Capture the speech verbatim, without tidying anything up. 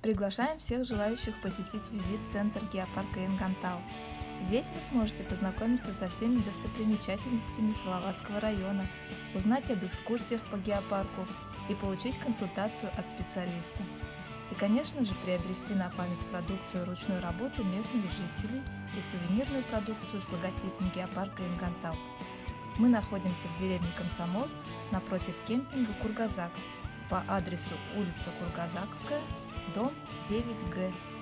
Приглашаем всех желающих посетить визит-центр геопарка Ингантау. Здесь вы сможете познакомиться со всеми достопримечательностями Салаватского района, узнать об экскурсиях по геопарку и получить консультацию от специалиста. И, конечно же, приобрести на память продукцию ручной работы местных жителей и сувенирную продукцию с логотипом геопарка Ингантау. Мы находимся в деревне Комсомол напротив кемпинга Кургазак по адресу улица Кургазакская, дом девять Г.